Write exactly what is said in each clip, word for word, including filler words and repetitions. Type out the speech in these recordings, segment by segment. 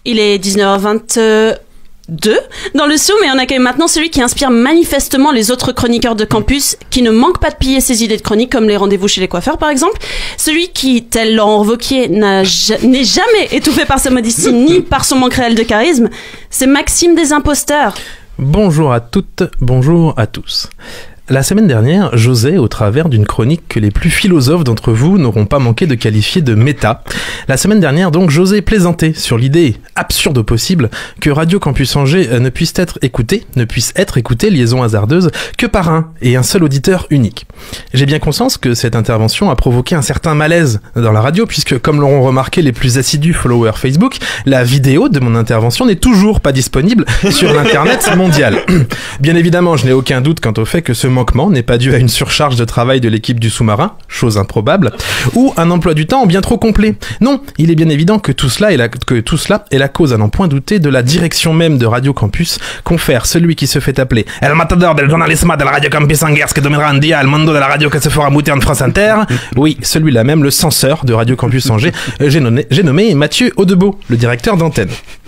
Il est dix-neuf heures vingt-deux dans le Zoom et on accueille maintenant celui qui inspire manifestement les autres chroniqueurs de campus, qui ne manque pas de piller ses idées de chronique comme les rendez-vous chez les coiffeurs par exemple. Celui qui, tel Laurent Wauquiez, n'a ja- n'est jamais étouffé par sa modestie ni par son manque réel de charisme, c'est Maxime des Imposteurs. Bonjour à toutes, bonjour à tous. La semaine dernière, j'osais, au travers d'une chronique que les plus philosophes d'entre vous n'auront pas manqué de qualifier de méta. La semaine dernière, donc, j'osais plaisanter sur l'idée absurde au possible que Radio Campus Angers ne puisse être écouté, ne puisse être écouté, liaison hasardeuse, que par un et un seul auditeur unique. J'ai bien conscience que cette intervention a provoqué un certain malaise dans la radio, puisque, comme l'auront remarqué les plus assidus followers Facebook, la vidéo de mon intervention n'est toujours pas disponible sur l'internet mondial. Bien évidemment, je n'ai aucun doute quant au fait que ce manquement n'est pas dû à une surcharge de travail de l'équipe du sous-marin, chose improbable, ou un emploi du temps bien trop complet. Non, il est bien évident que tout cela est la, que tout cela est la cause, à n'en point douter, de la direction même de Radio Campus, confère celui qui se fait appeler El Matador del Journalisme de la Radio Campus Angers que dominera un dia el mundo de la radio que se fera muter en France Inter. Oui, celui-là même, le censeur de Radio Campus Angers, j'ai nommé, j'ai nommé Mathieu Audebeau, le directeur d'antenne.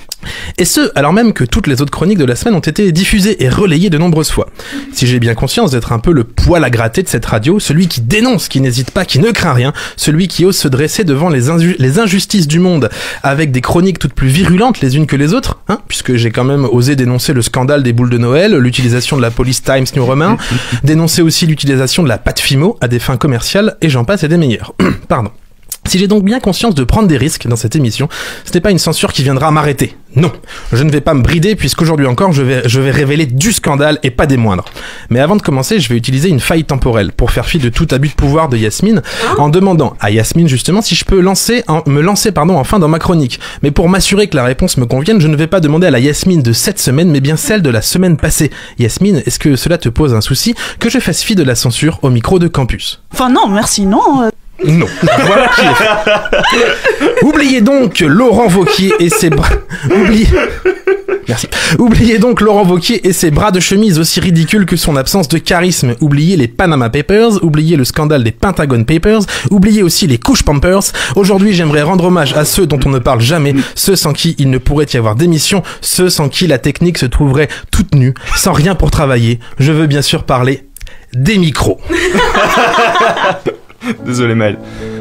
Et ce, alors même que toutes les autres chroniques de la semaine ont été diffusées et relayées de nombreuses fois. Si j'ai bien conscience d'être un peu le poil à gratter de cette radio, celui qui dénonce, qui n'hésite pas, qui ne craint rien, celui qui ose se dresser devant les, inju- les injustices du monde avec des chroniques toutes plus virulentes les unes que les autres, hein, puisque j'ai quand même osé dénoncer le scandale des boules de Noël, l'utilisation de la police Times New Roman, dénoncer aussi l'utilisation de la pâte Fimo à des fins commerciales, et j'en passe et des meilleurs. Pardon. Si j'ai donc bien conscience de prendre des risques dans cette émission, ce n'est pas une censure qui viendra m'arrêter. Non, je ne vais pas me brider puisqu'aujourd'hui encore je vais, je vais révéler du scandale et pas des moindres. Mais avant de commencer, je vais utiliser une faille temporelle pour faire fi de tout abus de pouvoir de Yasmine en demandant à Yasmine justement si je peux lancer en, me lancer pardon, enfin dans ma chronique. Mais pour m'assurer que la réponse me convienne, je ne vais pas demander à la Yasmine de cette semaine mais bien celle de la semaine passée. Yasmine, est-ce que cela te pose un souci que je fasse fi de la censure au micro de campus ? Enfin non, merci, non. Euh... Non, voilà qui est fait. Oubliez donc Laurent Wauquiez et ses bras... Oubliez... Merci. Oubliez donc Laurent Wauquiez et ses bras de chemise aussi ridicules que son absence de charisme. Oubliez les Panama Papers, oubliez le scandale des Pentagon Papers, oubliez aussi les couches Pampers. Aujourd'hui, j'aimerais rendre hommage à ceux dont on ne parle jamais, ceux sans qui il ne pourrait y avoir d'émission, ceux sans qui la technique se trouverait toute nue, sans rien pour travailler. Je veux bien sûr parler des micros. Désolé Maël.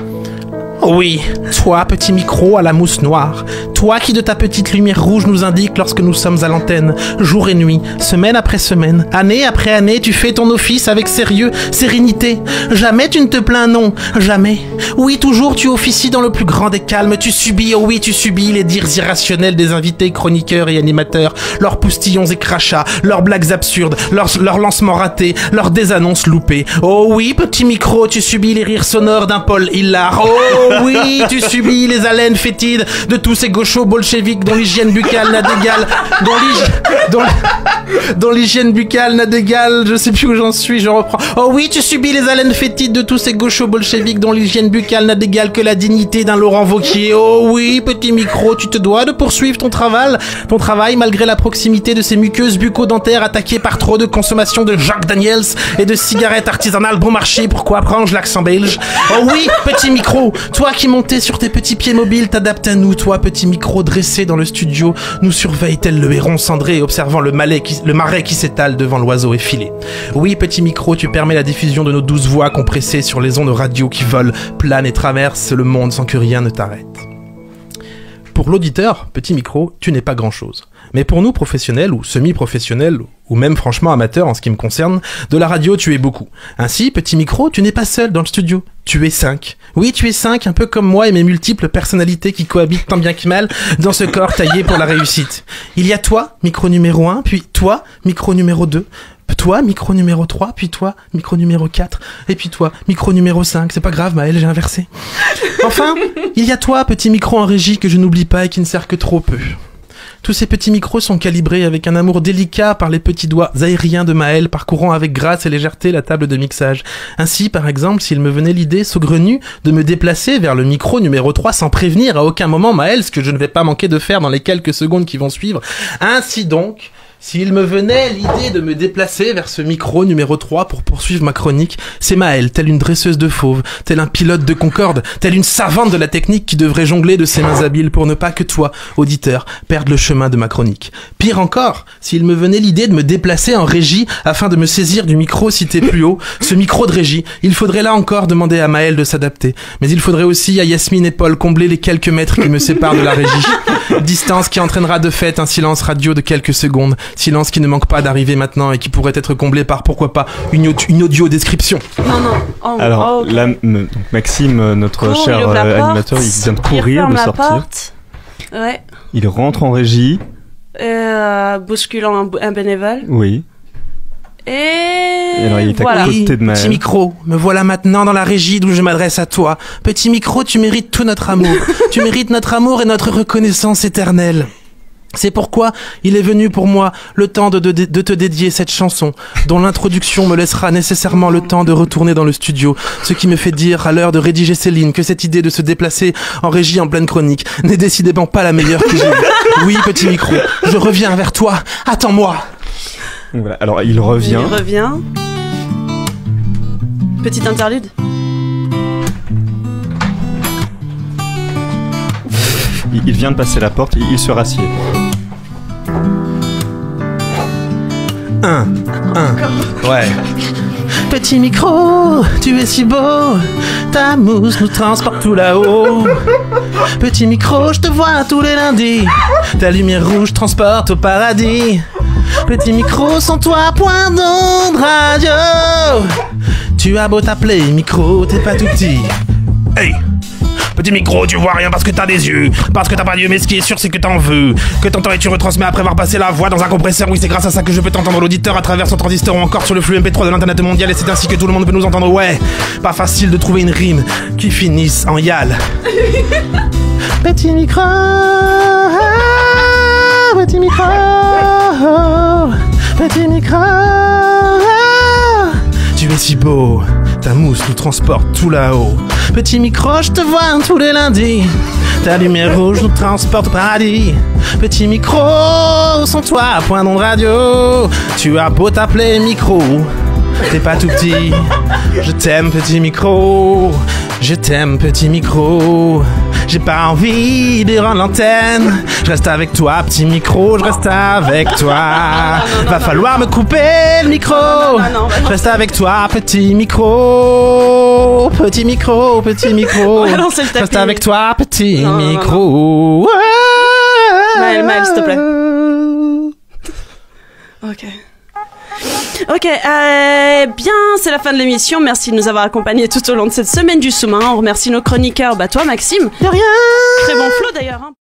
Oui, toi, petit micro à la mousse noire, toi qui de ta petite lumière rouge nous indique lorsque nous sommes à l'antenne, jour et nuit, semaine après semaine, année après année, tu fais ton office avec sérieux, sérénité. Jamais tu ne te plains, non, jamais. Oui, toujours tu officies dans le plus grand des calmes, tu subis, oh oui, tu subis les dires irrationnels des invités, chroniqueurs et animateurs, leurs poustillons et crachats, leurs blagues absurdes, leurs, leurs lancements ratés, leurs désannonces loupées. Oh oui, petit micro, tu subis les rires sonores d'un Paul Hillard. Oh oui, tu subis les haleines fétides de tous ces gauchos bolcheviques dont l'hygiène buccale n'a d'égal, dont, l'hygi- dont, dont l'hygiène buccale n'a d'égal, je sais plus où j'en suis, je reprends. Oh oui, tu subis les haleines fétides de tous ces gauchos bolcheviques dont l'hygiène buccale n'a d'égal que la dignité d'un Laurent Wauquiez. Oh oui, petit micro, tu te dois de poursuivre ton travail, ton travail malgré la proximité de ces muqueuses bucco-dentaires attaquées par trop de consommation de Jack Daniels et de cigarettes artisanales bon marché. Pourquoi prends-je l'accent belge? Oh oui, petit micro, toi qui monté sur tes petits pieds mobiles t'adaptes à nous, toi petit micro dressé dans le studio, nous surveille tel le héron cendré observant le, marais qui, le marais qui s'étale devant l'oiseau effilé. Oui petit micro, tu permets la diffusion de nos douze voix compressées sur les ondes radio qui volent, planent et traversent le monde sans que rien ne t'arrête. Pour l'auditeur, petit micro, tu n'es pas grand-chose. Mais pour nous, professionnels ou semi-professionnels, ou même franchement amateurs en ce qui me concerne, de la radio, tu es beaucoup. Ainsi, petit micro, tu n'es pas seul dans le studio. Tu es cinq. Oui, tu es cinq, un peu comme moi et mes multiples personnalités qui cohabitent tant bien que mal dans ce corps taillé pour la réussite. Il y a toi, micro numéro un, puis toi, micro numéro deux, toi, micro numéro trois, puis toi, micro numéro quatre, et puis toi, micro numéro cinq. C'est pas grave, Maëlle, j'ai inversé. Enfin, il y a toi, petit micro en régie que je n'oublie pas et qui ne sert que trop peu. Tous ces petits micros sont calibrés avec un amour délicat par les petits doigts aériens de Maël, parcourant avec grâce et légèreté la table de mixage. Ainsi, par exemple, s'il me venait l'idée saugrenue de me déplacer vers le micro numéro trois sans prévenir à aucun moment Maël, ce que je ne vais pas manquer de faire dans les quelques secondes qui vont suivre. Ainsi donc, S'il me venait l'idée de me déplacer vers ce micro numéro trois pour poursuivre ma chronique, c'est Maëlle, telle une dresseuse de fauves, telle un pilote de Concorde, telle une savante de la technique qui devrait jongler de ses mains habiles pour ne pas que toi, auditeur, perde le chemin de ma chronique. Pire encore, s'il me venait l'idée de me déplacer en régie afin de me saisir du micro cité plus haut, ce micro de régie, il faudrait là encore demander à Maëlle de s'adapter. Mais il faudrait aussi à Yasmine et Paul combler les quelques mètres qui me séparent de la régie. Distance qui entraînera de fait un silence radio de quelques secondes. Silence qui ne manque pas d'arriver maintenant et qui pourrait être comblé par, pourquoi pas, une, une audio description. Non, non. Oh, Alors, oh, okay. là, m- Maxime, notre Cours, cher il euh, animateur, il vient de courir, de sortir. Porte. Ouais. Il rentre en régie. Euh, bousculant un, un bénévole. Oui. Et, Et alors, il est voilà. à côté de Maëlle. Petit micro, me voilà maintenant dans la régie d'où je m'adresse à toi. Petit micro, tu mérites tout notre amour. Tu mérites notre amour et notre reconnaissance éternelle. C'est pourquoi il est venu pour moi le temps de, de, de te dédier cette chanson, dont l'introduction me laissera nécessairement le temps de retourner dans le studio, ce qui me fait dire à l'heure de rédiger ces lignes que cette idée de se déplacer en régie en pleine chronique n'est décidément pas la meilleure que j'ai eue. Oui, petit micro, je reviens vers toi, attends-moi. Voilà. Alors, il revient. Il revient. Petite interlude. Il, il vient de passer la porte, il, il se rassied. Un, un, ouais. Petit micro, tu es si beau, ta mousse nous transporte tout là-haut. Petit micro, je te vois tous les lundis, ta lumière rouge transporte au paradis. Petit micro, sans toi, point d'onde radio. Tu as beau t'appeler micro, t'es pas tout petit. Hey! Petit micro, tu vois rien parce que t'as des yeux, parce que t'as pas d'yeux, mais ce qui est sûr c'est que t'en veux, que t'entends et tu retransmets après avoir passé la voix dans un compresseur. Oui, c'est grâce à ça que je peux t'entendre, l'auditeur, à travers son transistor ou encore sur le flux M P trois de l'internet mondial, et c'est ainsi que tout le monde peut nous entendre. Ouais, pas facile de trouver une rime qui finisse en yal. Petit micro, petit micro, petit micro, tu es si beau, ta mousse nous transporte tout là-haut. Petit micro, je te vois tous les lundis, ta lumière rouge nous transporte au paradis. Petit micro, sans toi, point d'onde radio. Tu as beau t'appeler micro, t'es pas tout petit. Je t'aime, petit micro, je t'aime, petit micro. J'ai pas envie de rendre l'antenne. Je reste avec toi, petit micro, je reste avec toi. Non, non, non, Va non, falloir non. me couper le micro. Non, non, non, non, Je reste avec toi, petit micro. Petit micro, petit micro. On va lancer le Je reste tapis. avec toi, petit Non, non, non, micro. Maëlle, Maëlle, s'il te plaît. Ok. Ok, euh, bien, c'est la fin de l'émission. Merci de nous avoir accompagnés tout au long de cette semaine du sous-marin. On remercie nos chroniqueurs. Bah toi, Maxime. De rien. Très bon flow d'ailleurs. Hein.